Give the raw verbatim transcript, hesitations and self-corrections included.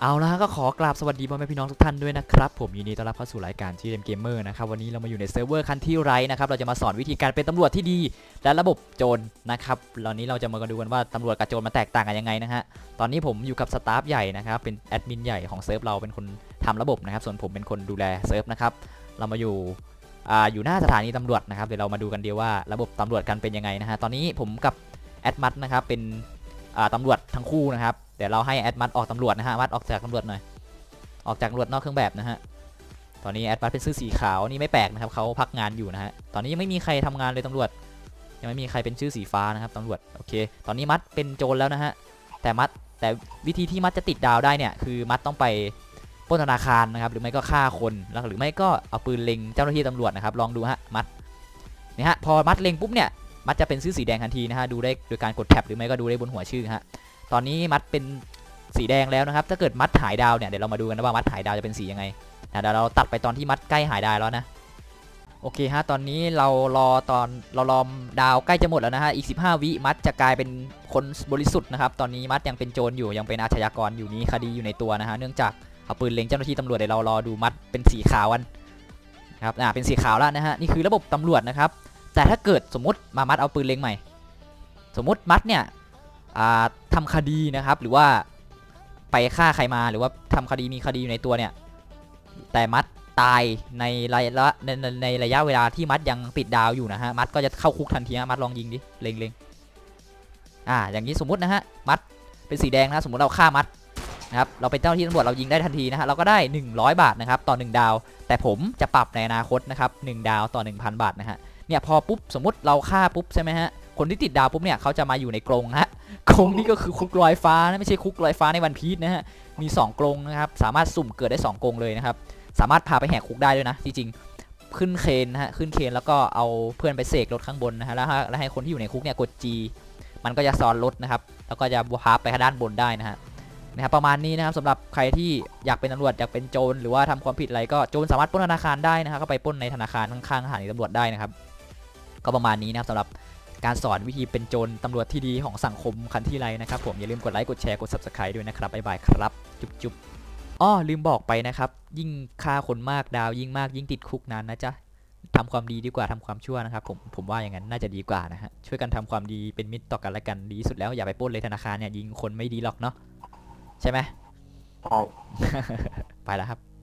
เอาละก็ขอกราบสวัสดีพ่อแม่พี่น้องทุกท่านด้วยนะครับผมยินดีต้อนรับเข้าสู่รายการที่เล่นเกมเมอร์นะครับวันนี้เรามาอยู่ในเซิร์ฟเวอร์คันที่ไรนะครับเราจะมาสอนวิธีการเป็นตำรวจที่ดีและระบบโจรนะครับตอนนี้เราจะมาดูกันว่าตำรวจกับโจรมันแตกต่างกันยังไงนะฮะตอนนี้ผมอยู่กับสตาฟใหญ่นะครับเป็นแอดมินใหญ่ของเซิร์ฟเราเป็นคนทำระบบนะครับส่วนผมเป็นคนดูแลเซิร์ฟนะครับเรามาอยู่อ่าอยู่หน้าสถานีตำรวจนะครับเดี๋ยวเรามาดูกันเดียวว่าระบบตำรวจกันเป็นยังไงนะฮะตอนนี้ผมกับแอดมัดนะครับเป็นอ่าตำรวจทั้งคู่นะครับเดี๋ยวเราให้แอดมัดออกตำรวจนะฮะมัดออกจากตำรวจหน่อยออกจากตำรวจนอกเครื่องแบบนะฮะตอนนี้แอดมัดเป็นเสื้อสีขาวนี่ไม่แปลกนะครับเขาพักงานอยู่นะฮะตอนนี้ยังไม่มีใครทำงานเลยตำรวจยังไม่มีใครเป็นชื่อสีฟ้านะครับตำรวจโอเคตอนนี้มัดเป็นโจรแล้วนะฮะแต่มัดแต่วิธีที่มัดจะติดดาวได้เนี่ยคือมัดต้องไปปล้นธนาคารนะครับหรือไม่ก็ฆ่าคนแล้วหรือไม่ก็เอาปืนเล็งเจ้าหน้าที่ตำรวจนะครับลองดูฮะมัดนี่ฮะพอมัดเล็งปุ๊บเนี่ยมัดจะเป็นชื่อสีแดงทันทีนะฮะดูได้โดยการกดแท็บหรือไม่ก็ดูได้บนหัวชื่อฮะตอนนี้มัดเป็นสีแดงแล้วนะครับถ้าเกิดมัดหายดาวเนี่ยเดี๋ยวเรามาดูกันว่ามัดหายดาวจะเป็นสียังไงเดี๋ยวเราตัดไปตอนที่มัดใกล้หายดาวแล้วนะโอเคฮะตอนนี้เรารอตอนเรารอดาวใกล้จะหมดแล้วนะฮะอีกสิบห้าวิมัดจะกลายเป็นคนบริสุทธิ์นะครับตอนนี้มัดยังเป็นโจรอยู่ยังเป็นอาชญากรอยู่นี้คดีอยู่ในตัวนะฮะเนื่องจากเอาปืนเล็งเจ้าหน้าที่ตำรวจเดี๋ยวเรารอดูมัดเป็นสีขาวกันครับอ่าเป็นสีขาวแล้วนะฮะนี่คือระบบตำรวจนะครับแต่ถ้าเกิดสมมติมามัดเอาปืนเล็งใหม่สมมติมัดเนี่ยทำคดีนะครับหรือว่าไปฆ่าใครมาหรือว่าทำคดีมีคดีอยู่ในตัวเนี่ยแต่มัดตายในระยะในในระยะเวลาที่มัดยังติดดาวอยู่นะฮะมัดก็จะเข้าคุกทันทีนะมัดลองยิงดิเล็งเล็งอ่าอย่างนี้สมมุตินะฮะมัดเป็นสีแดงนะสมมติเราฆ่ามัดนะครับเราเป็นเจ้าหน้าที่ตำรวจเรายิงได้ทันทีนะฮะเราก็ได้หนึ่งร้อยบาทนะครับต่อหนึ่งดาวแต่ผมจะปรับในอนาคตนะครับหนึ่งดาวต่อ หนึ่งพัน บาทนะฮะเนี่ยพอปุ๊บสมมติเราฆ่าปุ๊บใช่ไหมฮะคนที่ติดดาวปุ๊บเนี่ยเขาจะมาอยู่ในกรงฮะกรงนี่ก็คือคุกลอยฟ้านะไม่ใช่คุกลอยฟ้าในวันพีชนะฮะมีสองกรงนะครับสามารถสุ่มเกิดได้สองกรงเลยนะครับสามารถพาไปแหกคุกได้ด้วยนะจริงๆขึ้นเคนนะฮะขึ้นเคนแล้วก็เอาเพื่อนไปเสกรถข้างบนนะฮะแล้วแล้วให้คนที่อยู่ในคุกเนี่ยกด G มันก็จะซ้อนรถนะครับแล้วก็จะพาไปด้านบนได้นะฮะนะครับประมาณนี้นะครับสำหรับใครที่อยากเป็นตำรวจอยากเป็นโจรหรือว่าทำความผิดอะไรก็โจรสามารถปล้นธนาคารได้นะครับก็ไปปล้นในธนาคารข้างๆสถานีตำรวจได้นะครับก็ประมาณนี้นะครับสำหรับการสอนวิธีเป็นโจรตำรวจที่ดีของสังคมคันที่ไรนะครับผมอย่าลืมกดไลค์กดแชร์กด ซับสไครบ์ ด้วยนะครับบ๊ายบายครับจุ๊บจุ๊บอ้อลืมบอกไปนะครับยิ่งฆ่าคนมากดาวยิ่งมากยิ่งติดคุกนานนะจ๊ะทำความดีดีกว่าทำความชั่วนะครับผมผมว่าอย่างนั้นน่าจะดีกว่านะฮะช่วยกันทำความดีเป็นมิตรต่อกันและกันดีสุดแล้วอย่าไปปล้นเลยธนาคารเนี่ยยิงคนไม่ดีหรอกเนาะใช่ไหมใช่ ไปแล้วครับ